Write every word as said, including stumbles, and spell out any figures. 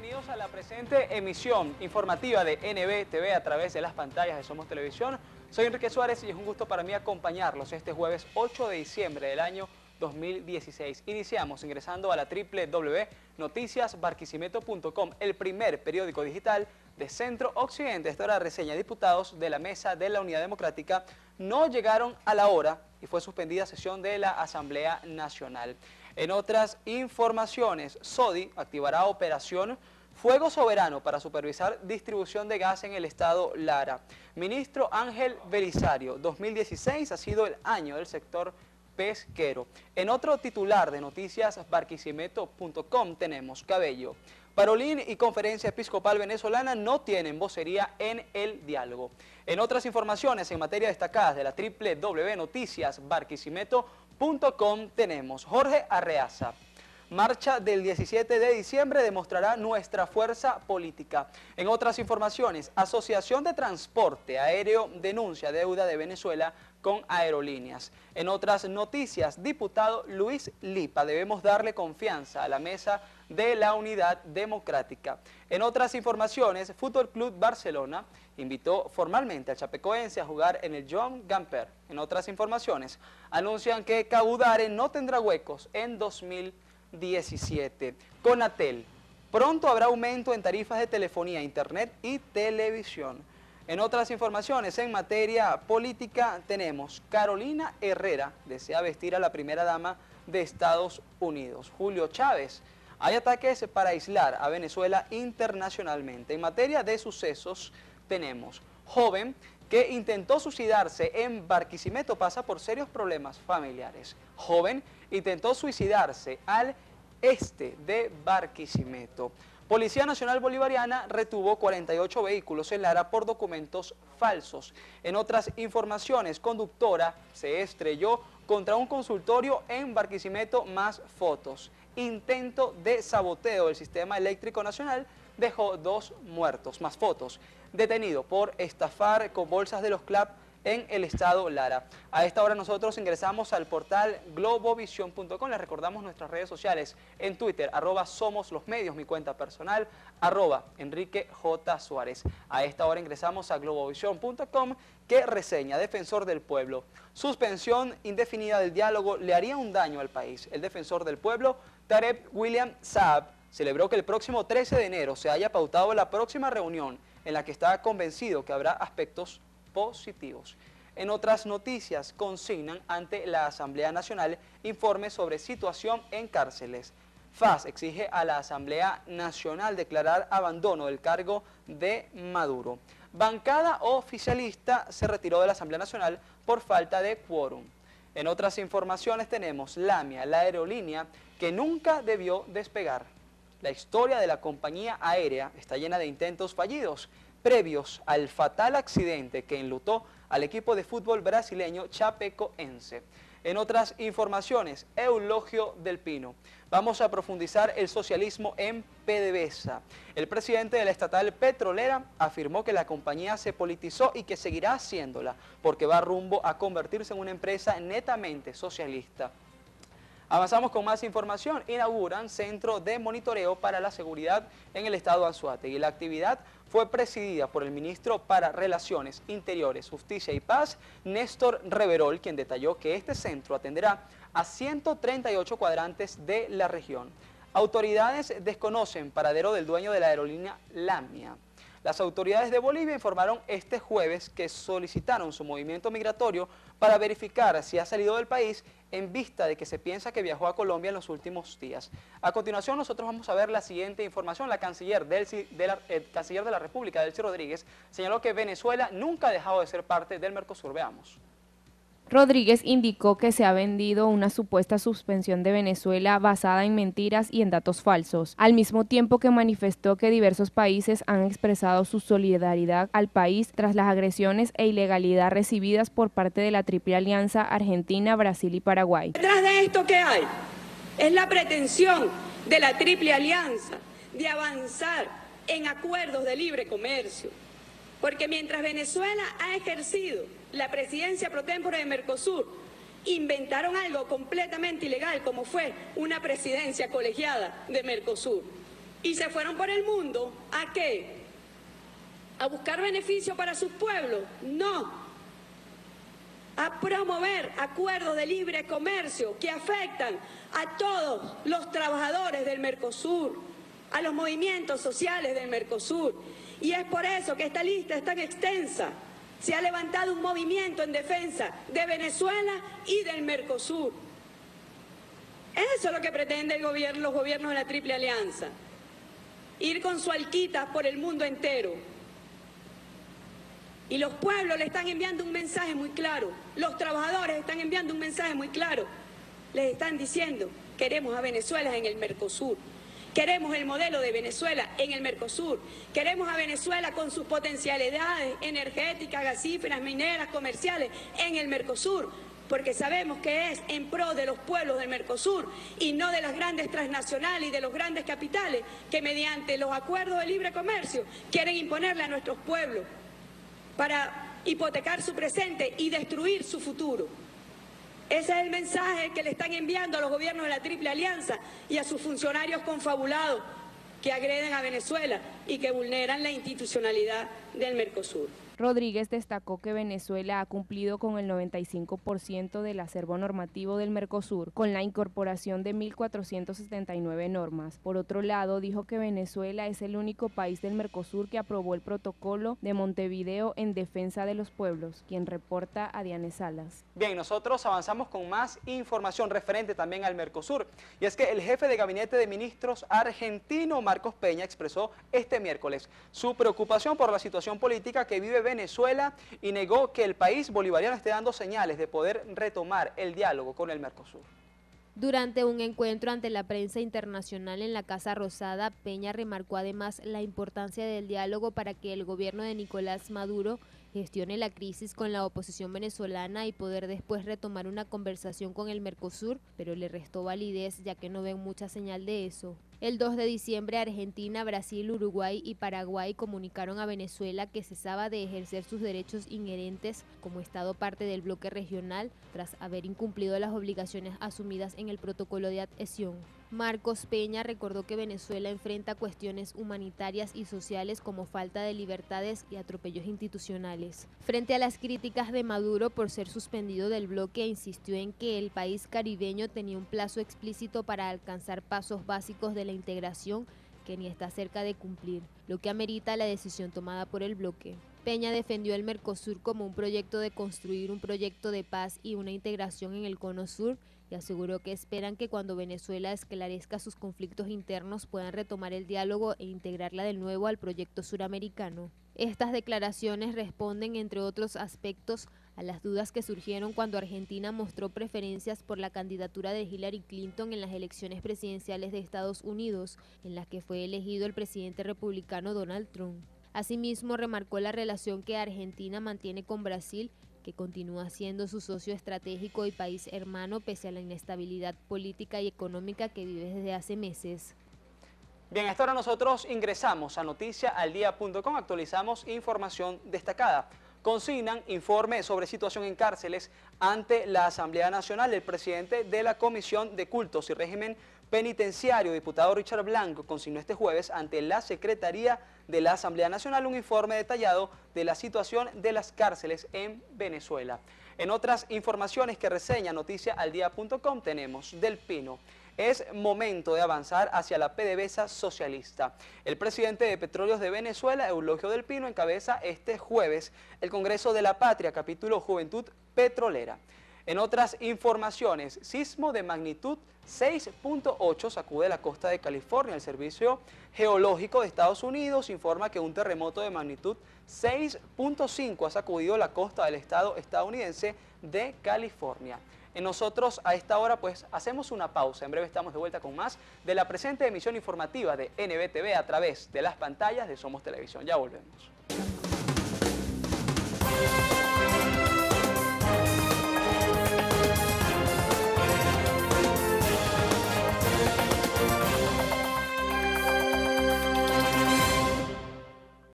bienvenidos a la presente emisión informativa de N B T V a través de las pantallas de Somos Televisión. Soy Enrique Suárez y es un gusto para mí acompañarlos este jueves ocho de diciembre del año dos mil dieciséis. Iniciamos ingresando a la doble u doble u doble u punto noticias barquisimeto punto com, el primer periódico digital de Centro Occidente. Esta hora la reseña. Diputados de la Mesa de la Unidad Democrática no llegaron a la hora y fue suspendida sesión de la Asamblea Nacional. En otras informaciones, SODI activará operación Fuego Soberano para supervisar distribución de gas en el estado Lara. Ministro Ángel Belisario, dos mil dieciséis ha sido el año del sector pesquero. En otro titular de noticias barquisimeto punto com tenemos Cabello. Parolín y Conferencia Episcopal Venezolana no tienen vocería en el diálogo. En otras informaciones en materia destacadas de la doble u doble u doble u punto noticias barquisimeto punto com tenemos Jorge Arreaza. Marcha del diecisiete de diciembre demostrará nuestra fuerza política. En otras informaciones, Asociación de Transporte Aéreo denuncia deuda de Venezuela con aerolíneas. En otras noticias, diputado Luis Lipa, debemos darle confianza a la Mesa de la Unidad Democrática. En otras informaciones, Fútbol Club Barcelona invitó formalmente al chapecoense a jugar en el Joan Gamper. En otras informaciones, anuncian que Caudare no tendrá huecos en dos mil diecisiete. Conatel, pronto habrá aumento en tarifas de telefonía, internet y televisión. En otras informaciones, en materia política, tenemos Carolina Herrera, desea vestir a la primera dama de Estados Unidos. Julio Chávez, hay ataques para aislar a Venezuela internacionalmente. En materia de sucesos, tenemos joven que intentó suicidarse en Barquisimeto, pasa por serios problemas familiares. Joven intentó suicidarse al este de Barquisimeto. Policía Nacional Bolivariana retuvo cuarenta y ocho vehículos en Lara por documentos falsos. En otras informaciones, conductora se estrelló contra un consultorio en Barquisimeto, más fotos. Intento de saboteo del sistema eléctrico nacional dejó dos muertos, más fotos. Detenido por estafar con bolsas de los C L A P en el estado Lara. A esta hora nosotros ingresamos al portal globovisión punto com. Les recordamos nuestras redes sociales en Twitter, arroba Somos Los Medios, mi cuenta personal, arroba Enrique J. Suárez. A esta hora ingresamos a globovisión punto com, que reseña Defensor del Pueblo. Suspensión indefinida del diálogo le haría un daño al país. El Defensor del Pueblo, Tarek William Saab, celebró que el próximo trece de enero se haya pautado la próxima reunión en la que está convencido que habrá aspectos positivos. En otras noticias, consignan ante la Asamblea Nacional informe sobre situación en cárceles. F A S exige a la Asamblea Nacional declarar abandono del cargo de Maduro. Bancada oficialista se retiró de la Asamblea Nacional por falta de quórum. En otras informaciones tenemos Lamia, la aerolínea que nunca debió despegar. La historia de la compañía aérea está llena de intentos fallidos, previos al fatal accidente que enlutó al equipo de fútbol brasileño Chapecoense. En otras informaciones, Eulogio del Pino. Vamos a profundizar el socialismo en PDVSA. El presidente de la estatal petrolera afirmó que la compañía se politizó y que seguirá haciéndola porque va rumbo a convertirse en una empresa netamente socialista. Avanzamos con más información. Inauguran Centro de Monitoreo para la Seguridad en el estado Anzoátegui. La actividad fue presidida por el ministro para Relaciones Interiores, Justicia y Paz, Néstor Reverol, quien detalló que este centro atenderá a ciento treinta y ocho cuadrantes de la región. Autoridades desconocen paradero del dueño de la aerolínea Lamia. Las autoridades de Bolivia informaron este jueves que solicitaron su movimiento migratorio para verificar si ha salido del país en vista de que se piensa que viajó a Colombia en los últimos días. A continuación nosotros vamos a ver la siguiente información. La canciller, Delcy, de la, eh, canciller de la República, Delcy Rodríguez, señaló que Venezuela nunca ha dejado de ser parte del Mercosur. Veamos. Rodríguez indicó que se ha vendido una supuesta suspensión de Venezuela basada en mentiras y en datos falsos, al mismo tiempo que manifestó que diversos países han expresado su solidaridad al país tras las agresiones e ilegalidad recibidas por parte de la Triple Alianza Argentina, Brasil y Paraguay. Detrás de esto, ¿qué hay? Es la pretensión de la Triple Alianza de avanzar en acuerdos de libre comercio, porque mientras Venezuela ha ejercido la presidencia pro tempore de Mercosur, inventaron algo completamente ilegal como fue una presidencia colegiada de Mercosur. y se fueron por el mundo. ¿A qué? ¿A buscar beneficio para sus pueblos? No. A promover acuerdos de libre comercio que afectan a todos los trabajadores del Mercosur, a los movimientos sociales del Mercosur. Y es por eso que esta lista es tan extensa. Se ha levantado un movimiento en defensa de Venezuela y del Mercosur. Eso es lo que pretende el gobierno, los gobiernos de la Triple Alianza. Ir con su alquita por el mundo entero. Y los pueblos le están enviando un mensaje muy claro. Los trabajadores están enviando un mensaje muy claro. Les están diciendo, queremos a Venezuela en el Mercosur. Queremos el modelo de Venezuela en el Mercosur. Queremos a Venezuela con sus potencialidades energéticas, gasíferas, mineras, comerciales en el Mercosur. Porque sabemos que es en pro de los pueblos del Mercosur y no de las grandes transnacionales y de los grandes capitales que mediante los acuerdos de libre comercio quieren imponerle a nuestros pueblos para hipotecar su presente y destruir su futuro. Ese es el mensaje que le están enviando a los gobiernos de la Triple Alianza y a sus funcionarios confabulados que agreden a Venezuela y que vulneran la institucionalidad del Mercosur. Rodríguez destacó que Venezuela ha cumplido con el noventa y cinco por ciento del acervo normativo del Mercosur, con la incorporación de mil cuatrocientas setenta y nueve normas. Por otro lado, dijo que Venezuela es el único país del Mercosur que aprobó el protocolo de Montevideo en defensa de los pueblos, quien reporta a Diane Salas. Bien, nosotros avanzamos con más información referente también al Mercosur. Y es que el jefe de gabinete de ministros argentino, Marcos Peña, expresó este miércoles su preocupación por la situación política que vive Venezuela y negó que el país bolivariano esté dando señales de poder retomar el diálogo con el Mercosur. Durante un encuentro ante la prensa internacional en la Casa Rosada, Peña remarcó además la importancia del diálogo para que el gobierno de Nicolás Maduro gestione la crisis con la oposición venezolana y poder después retomar una conversación con el Mercosur, pero le restó validez ya que no ven mucha señal de eso. El dos de diciembre, Argentina, Brasil, Uruguay y Paraguay comunicaron a Venezuela que cesaba de ejercer sus derechos inherentes como Estado parte del bloque regional tras haber incumplido las obligaciones asumidas en el protocolo de adhesión. Marcos Peña recordó que Venezuela enfrenta cuestiones humanitarias y sociales como falta de libertades y atropellos institucionales. Frente a las críticas de Maduro por ser suspendido del bloque, insistió en que el país caribeño tenía un plazo explícito para alcanzar pasos básicos de la integración que ni está cerca de cumplir, lo que amerita la decisión tomada por el bloque. Peña defendió el Mercosur como un proyecto de construir un proyecto de paz y una integración en el Cono Sur y aseguró que esperan que cuando Venezuela esclarezca sus conflictos internos puedan retomar el diálogo e integrarla de nuevo al proyecto suramericano. Estas declaraciones responden, entre otros aspectos, a las dudas que surgieron cuando Argentina mostró preferencias por la candidatura de Hillary Clinton en las elecciones presidenciales de Estados Unidos, en las que fue elegido el presidente republicano Donald Trump. Asimismo, remarcó la relación que Argentina mantiene con Brasil, que continúa siendo su socio estratégico y país hermano pese a la inestabilidad política y económica que vive desde hace meses. Bien, a esta hora nosotros ingresamos a noticia al día punto com, actualizamos información destacada. Consignan informe sobre situación en cárceles ante la Asamblea Nacional. El presidente de la Comisión de Cultos y Régimen Penitenciario, diputado Richard Blanco, consignó este jueves ante la Secretaría de la Asamblea Nacional un informe detallado de la situación de las cárceles en Venezuela. En otras informaciones que reseña noticia al día punto com tenemos del Pino. Es momento de avanzar hacia la PDVSA socialista. El presidente de Petróleos de Venezuela, Eulogio del Pino, encabeza este jueves el Congreso de la Patria, capítulo Juventud Petrolera. En otras informaciones, sismo de magnitud seis punto ocho sacude la costa de California. El Servicio Geológico de Estados Unidos informa que un terremoto de magnitud seis punto cinco ha sacudido la costa del estado estadounidense de California. En nosotros a esta hora pues hacemos una pausa. En breve estamos de vuelta con más de la presente emisión informativa de N B T V a través de las pantallas de Somos Televisión. Ya volvemos.